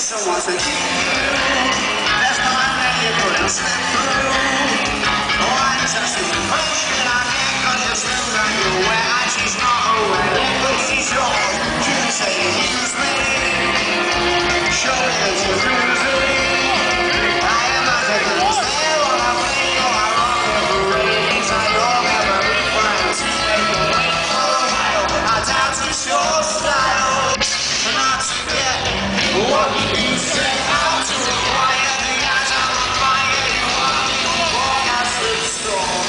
someone to keep you. There's no one that you couldn't slip through. Oh, I'm just a question I can't cut you through. That you're where and she's not aware. Yeah, but she's yours. You can say you use me. Show me that you lose me. I am not taking this there on a play or I rock the parade. Inside your memory friends. Make them wait for a while. I doubt it's your style. Not to get what you set out to acquire. The eyes on the fire. You want me to walk out through the storm.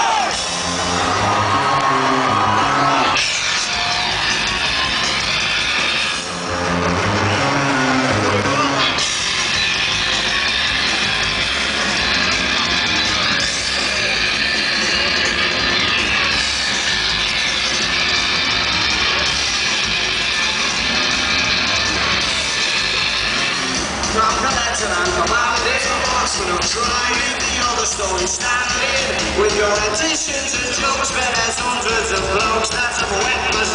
Drop the letter and come out of this box when I'm trying. The other story standing with your additions and jokes. But there's hundreds of blokes that have witnessed